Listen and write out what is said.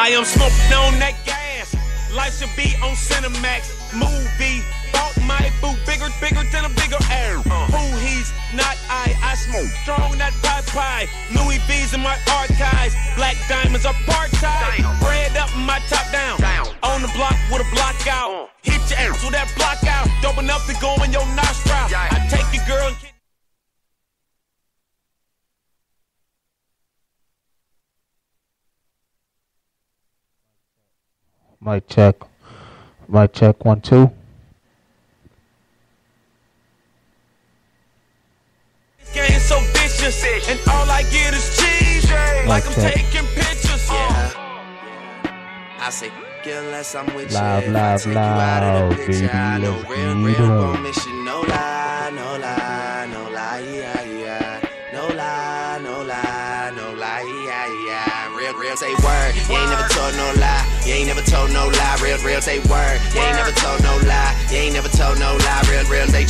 I am smoking on that gas. Life should be on Cinemax. Movie. Bought my boo bigger than a bigger air. Who he's not I smoke strong that pie. Louis V's in my archives. Black diamonds are part-time. Bread up and my top down. On the block with a block out. Hit your ass with that block out. Dope enough to go in your nostril. I take your girl and Mic check. Mic check 1 2. Game so vicious, and all I get is cheese. Like I'm taking pictures. I say, unless I'm with Loud, you, loud, take you out of the picture. baby, I know let's real get gon' on. miss you. No lie, no lie, no lie, yeah. No lie, no lie, no lie, yeah. Real say word. You ain't never told no lie. You ain't never told no lie. Real say word. You ain't never told no lie. You ain't never told no lie. Real say